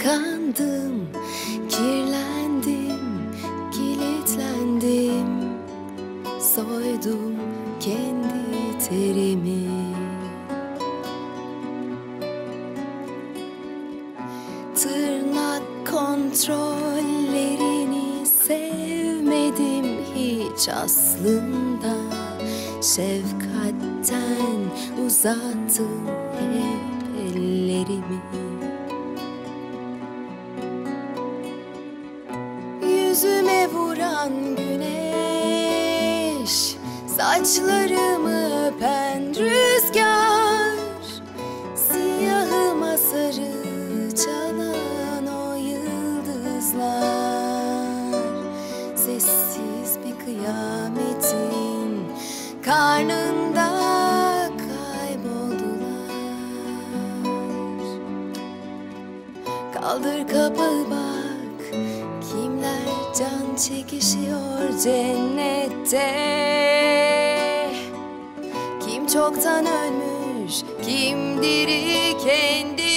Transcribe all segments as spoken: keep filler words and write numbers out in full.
tıkandım, kirlendim, kilitlendim. Soydum kendi terimi. Tırnak kontrollerini sevmedim hiç aslında. Şefkatten uzattım hep ellerimi. Yüzüme vuran güneş, saçlarımı öpen rüzgar, siyahıma sarı çalan o yıldızlar. Sessiz bir kıyametin karnında kayboldular. Kaldır kapağı bak, kimler can çekişiyor cennette. Kim çoktan ölmüş, kim diri kendi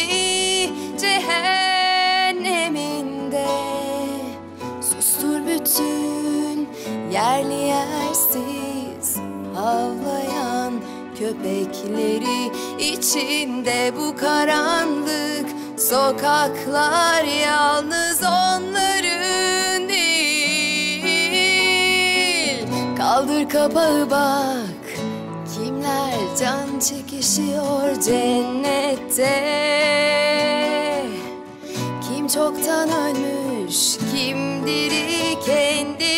cehenneminde. Sustur bütün yerli yersiz havlayan köpekleri. İçinde bu karanlık sokaklar yalnız onların değil. Kaldır kapağı bak, kimler can çekişiyor cennette. Kim çoktan ölmüş, kim diri kendi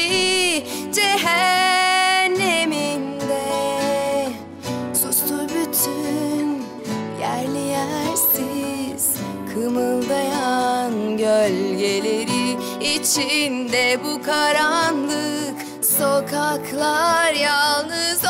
cehenneminde. Sustur bütün yerli yersiz kımıldayan gölgeleri. İçinde bu karanlık sokaklar yalnız